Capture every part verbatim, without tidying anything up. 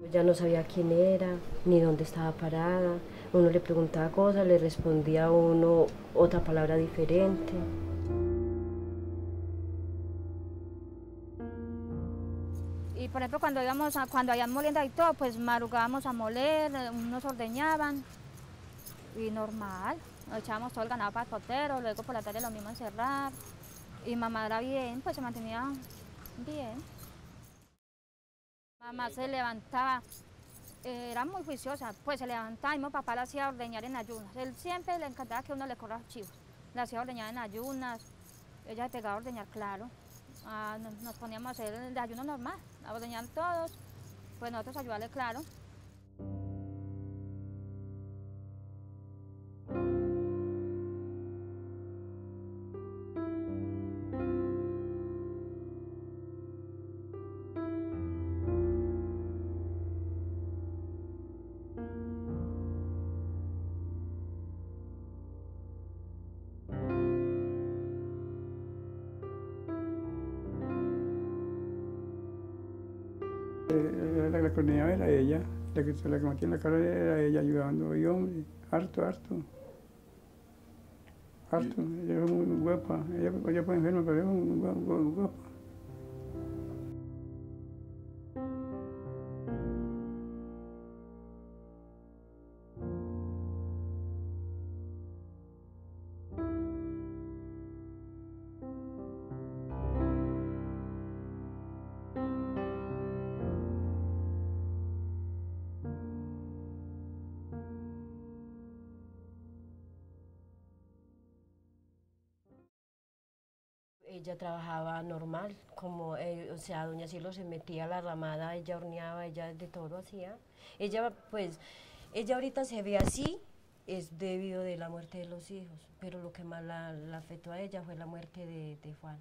Ella no sabía quién era, ni dónde estaba parada. Uno le preguntaba cosas, le respondía a uno otra palabra diferente. Y por ejemplo, cuando íbamos a, cuando había molienda y todo, pues madrugábamos a moler, unos ordeñaban y normal. Nos echábamos todo el ganado para el potero, luego por la tarde lo mismo encerrar. Y mamá era bien, pues se mantenía bien. Mamá se levantaba, eh, era muy juiciosa, pues se levantaba y mi papá la hacía ordeñar en ayunas. Él siempre le encantaba que uno le corra los chivos. La hacía ordeñar en ayunas, ella se pegaba a ordeñar, claro. Ah, nos, nos poníamos a hacer el desayuno normal, a ordeñar todos, pues nosotros ayudarle, claro. La, la coordinadora era ella, la que, la que metía en la carrera era ella ayudando, y hombre, harto, harto, harto, ella era muy, muy guapa, ella, ella fue enferma, pero era muy guapa, muy guapa. Ella trabajaba normal, como, eh, o sea, doña Cielo se metía a la ramada, ella horneaba, ella de todo hacía. Ella, pues, ella ahorita se ve así, es debido de la muerte de los hijos, pero lo que más la, la afectó a ella fue la muerte de, de Juan.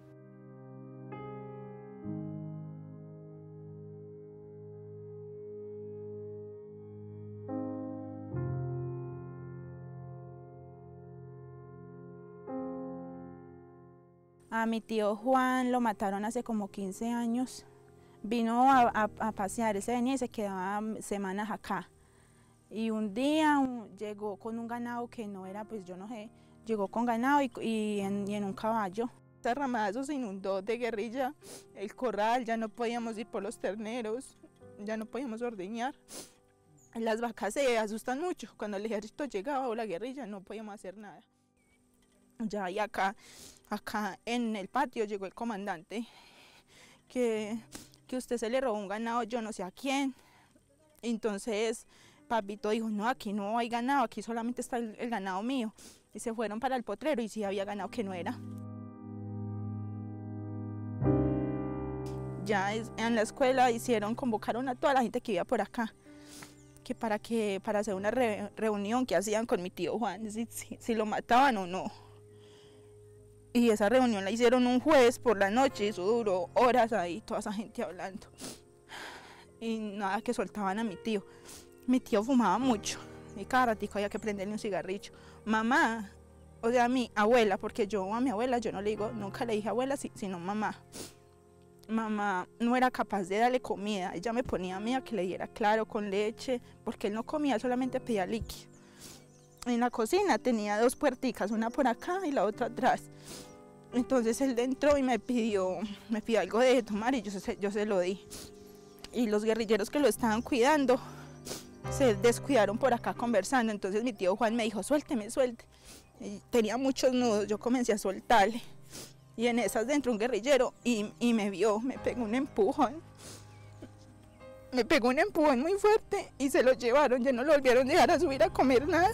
A mi tío Juan lo mataron hace como quince años. Vino a, a, a pasear, él se venía y se quedaba semanas acá. Y un día un, llegó con un ganado que no era, pues yo no sé, llegó con ganado y, y, en, y en un caballo. Esta ramada se inundó de guerrilla, el corral, ya no podíamos ir por los terneros, ya no podíamos ordeñar. Las vacas se asustan mucho, cuando el ejército llegaba o la guerrilla no podíamos hacer nada. Ya y acá, acá en el patio llegó el comandante, que, que usted se le robó un ganado, yo no sé a quién. Entonces papito dijo, no, aquí no hay ganado, aquí solamente está el, el ganado mío. Y se fueron para el potrero y sí había ganado que no era. Ya en la escuela hicieron, convocaron a toda la gente que iba por acá, que para, que, para hacer una re, reunión que hacían con mi tío Juan, si, si, si lo mataban o no. Y esa reunión la hicieron un jueves por la noche y eso duró horas ahí, toda esa gente hablando. Y nada, que soltaban a mi tío. Mi tío fumaba mucho y cada ratico había que prenderle un cigarrillo. Mamá, o sea, mi abuela, porque yo a mi abuela yo no le digo, nunca le dije abuela, sino mamá. Mamá no era capaz de darle comida, ella me ponía a mí a que le diera claro con leche, porque él no comía, solamente pedía líquido. En la cocina tenía dos puerticas, una por acá y la otra atrás. Entonces él entró y me pidió, me pidió algo de tomar y yo se, yo se lo di. Y los guerrilleros que lo estaban cuidando se descuidaron por acá conversando. Entonces mi tío Juan me dijo, suélteme, suelte. Y tenía muchos nudos, yo comencé a soltarle. Y en esas entró un guerrillero y, y me vio, me pegó un empujón. Me pegó un empujón muy fuerte y se lo llevaron, ya no lo volvieron a dejar a subir a comer nada.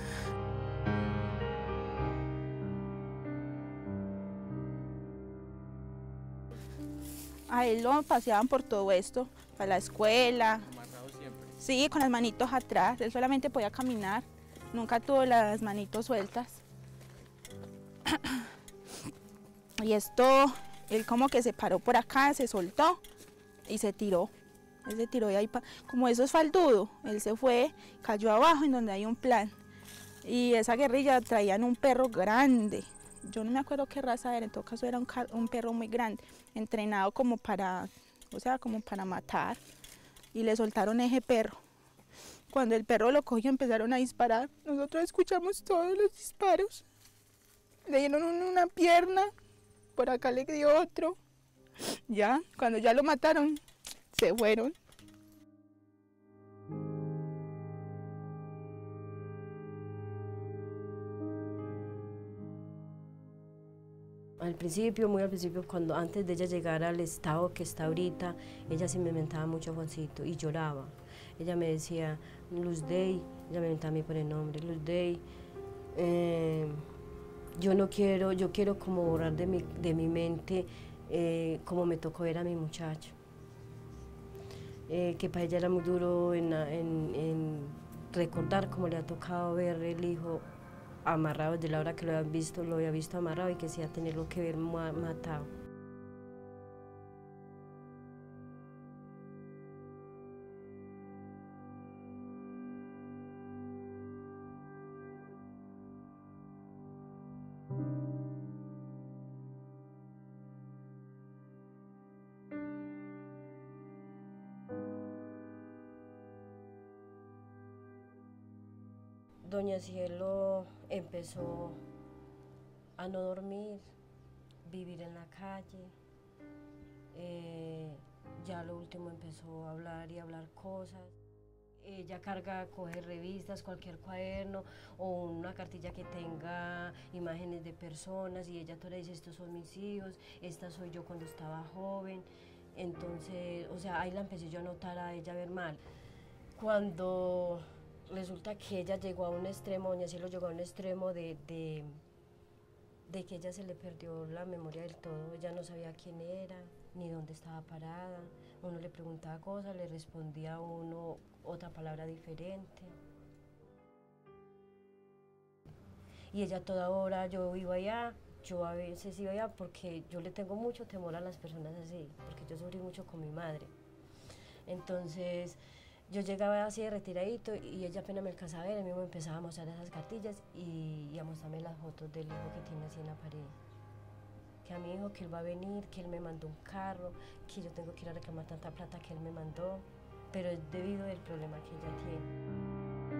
A él lo paseaban por todo esto, para la escuela. ¿Amarrado siempre? Sí, con las manitos atrás, él solamente podía caminar, nunca tuvo las manitos sueltas. Y esto, él como que se paró por acá, se soltó y se tiró. Él se tiró de ahí, pa... como eso es faldudo, él se fue, cayó abajo en donde hay un plan. Y esa guerrilla traían un perro grande. Yo no me acuerdo qué raza era, en todo caso era un, un perro muy grande, entrenado como para, o sea, como para matar. y le soltaron ese perro. Cuando el perro lo cogió empezaron a disparar. Nosotros escuchamos todos los disparos. Le dieron una pierna, por acá le dio otro. Ya, cuando ya lo mataron, se fueron. Al principio, muy al principio, cuando antes de ella llegar al estado que está ahorita, ella se me inventaba mucho a Juancito y lloraba. Ella me decía, Luz Dey, ella me inventaba a mí por el nombre, Luz Dey, eh, yo no quiero, yo quiero como borrar de mi, de mi mente eh, como me tocó ver a mi muchacho. Eh, que para ella era muy duro en, en, en recordar cómo le ha tocado ver el hijo amarrado desde la hora que lo había visto, lo había visto amarrado y que sí a tenerlo que ver matado. Doña Cielo empezó a no dormir, vivir en la calle, eh, ya lo último empezó a hablar y hablar cosas. Ella carga, coge revistas, cualquier cuaderno o una cartilla que tenga imágenes de personas y ella toda dice, estos son mis hijos, esta soy yo cuando estaba joven. Entonces, o sea, ahí la empecé yo a notar a ella ver mal. Cuando resulta que ella llegó a un extremo, doña Cielo llegó a un extremo de, de, de que ella se le perdió la memoria del todo, ella no sabía quién era, ni dónde estaba parada, uno le preguntaba cosas, le respondía a uno otra palabra diferente. Y ella toda hora, yo iba allá, yo a veces iba allá porque yo le tengo mucho temor a las personas así, porque yo sufrí mucho con mi madre. Entonces, yo llegaba así de retiradito y ella apenas me alcanzaba a ver, él mismo empezaba a mostrar esas cartillas y, y a mostrarme las fotos del hijo que tiene así en la pared. Que a mi hijo, que él va a venir, que él me mandó un carro, que yo tengo que ir a reclamar tanta plata que él me mandó, pero es debido al problema que ella tiene.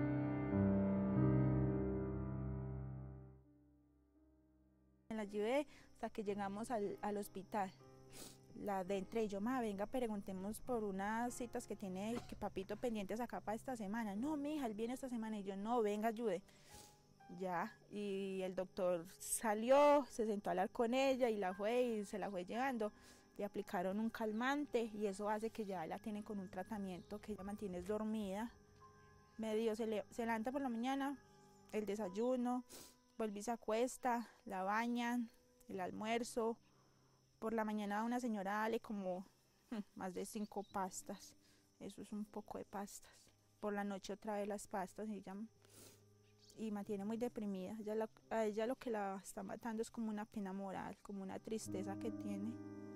La llevé hasta que llegamos al, al hospital. La de entre y yo, ma, venga, preguntemos por unas citas que tiene que papito pendientes acá para esta semana. No, mi hija, él viene esta semana. Y yo, no, venga, ayude. Ya, y el doctor salió, se sentó a hablar con ella y la fue y se la fue llevando. Le aplicaron un calmante y eso hace que ya la tienen con un tratamiento que ella mantiene dormida. Medio se, le, se levanta por la mañana, el desayuno, vuelve y se acuesta, la bañan, el almuerzo. Por la mañana una señora dale como más de cinco pastas, eso es un poco de pastas. Por la noche otra vez las pastas y, ella, y mantiene muy deprimida. Ella la, a ella lo que la está matando es como una pena moral, como una tristeza que tiene.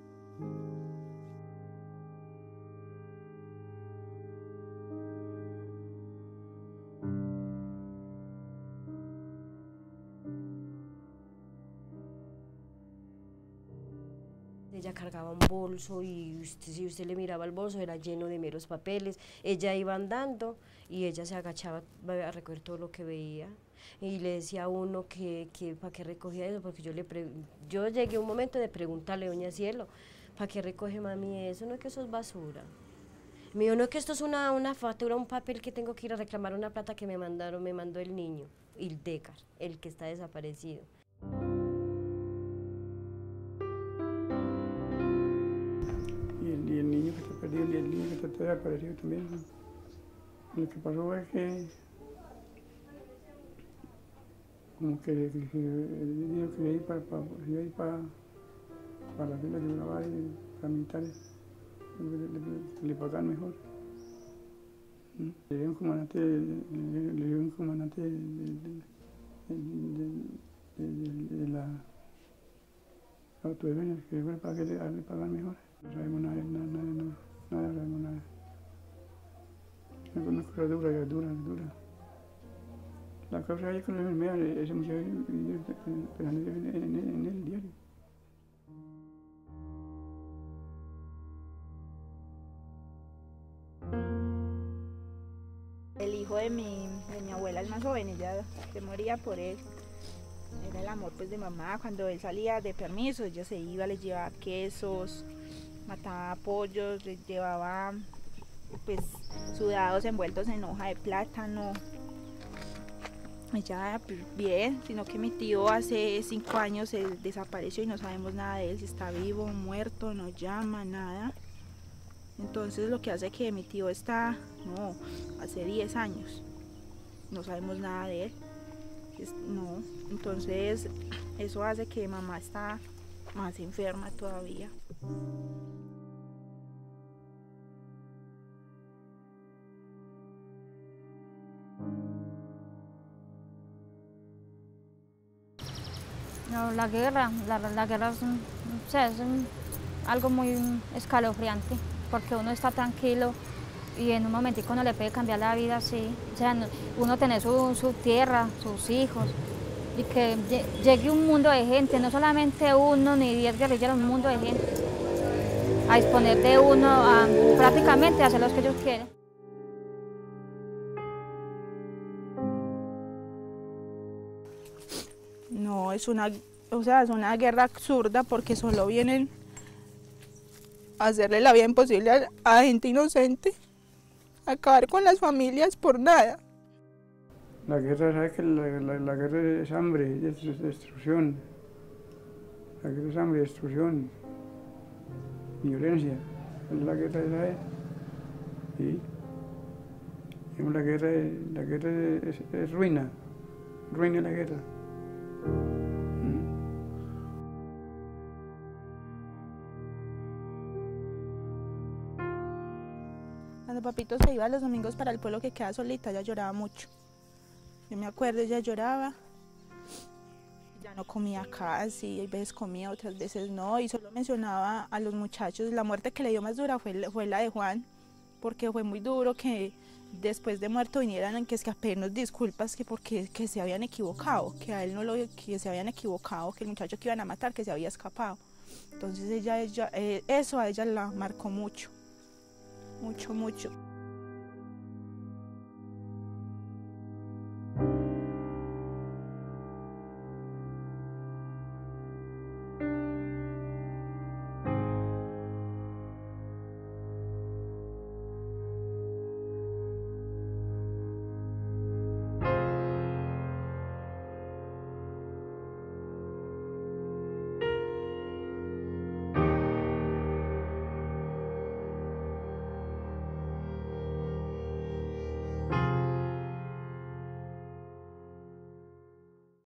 Ella cargaba un bolso y usted, si usted le miraba el bolso era lleno de meros papeles. Ella iba andando y ella se agachaba a recoger todo lo que veía. Y le decía a uno que, que para qué recogía eso, porque yo le yo llegué a un momento de preguntarle, doña Cielo, ¿para qué recoge mami eso? No es que eso es basura. Me dijo, no es que esto es una, una factura, un papel que tengo que ir a reclamar una plata que me mandaron, me mandó el niño, Ildécar, el que está desaparecido. Y el niño que está perdido y el niño que está desaparecido también. Lo que pasó es que, como que, que, que el niño quería ir para, para, ir para, para la fila de grabar y para militares, le, le, le pagan mejor. ¿Mm? Le dio un comandante, le, le dio un comandante de, de, de, de, de, de la autodefensa que fue para que le, le pagan mejor. No sabemos nada, nada, nada, nada, nada, sabemos nada. Es una cosa dura, ya dura, dura. La causa es con la enfermedad, ese muchacho esperando en, en, en el diario. Thank you. de mi, de mi abuela, el más joven, ella se moría por él. Era el amor pues de mamá. Cuando él salía de permiso, ella se iba, le llevaba quesos, mataba pollos, les llevaba pues sudados envueltos en hoja de plátano. Ella pues, bien, sino que mi tío hace cinco años se desapareció y no sabemos nada de él, si está vivo, muerto, no llama, nada. Entonces lo que hace que mi tío está, no, hace diez años, no sabemos nada de él. Es, no, entonces eso hace que mamá está más enferma todavía. No, la guerra, la, la guerra es, un, o sea, es un, algo muy escalofriante, porque uno está tranquilo y en un momentico uno le puede cambiar la vida así. O sea, uno tiene su, su tierra, sus hijos, y que llegue un mundo de gente, no solamente uno ni diez guerrilleros, un mundo de gente, a disponer de uno a prácticamente hacer lo que ellos quieren. No, es una, o sea, es una guerra absurda porque solo vienen a hacerle la vida imposible a, a gente inocente, a acabar con las familias por nada. La guerra, ¿sabes que la, la, la guerra es hambre, es destrucción. La guerra es hambre, destrucción, violencia. La guerra esa es. ¿Sí? La guerra, la guerra es, es, es ruina, ruina la guerra. Cuando papito se iba los domingos para el pueblo que queda solita, ella lloraba mucho. Yo me acuerdo, ella lloraba, ya no comía casi, hay veces comía, otras veces no, y solo mencionaba a los muchachos. La muerte que le dio más dura fue, fue la de Juan, porque fue muy duro que después de muerto vinieran que, es que a pedirnos disculpas que porque que se habían equivocado, que a él no lo, que se habían equivocado, que el muchacho que iban a matar, que se había escapado. Entonces ella, ella eh, eso a ella la marcó mucho, mucho, mucho.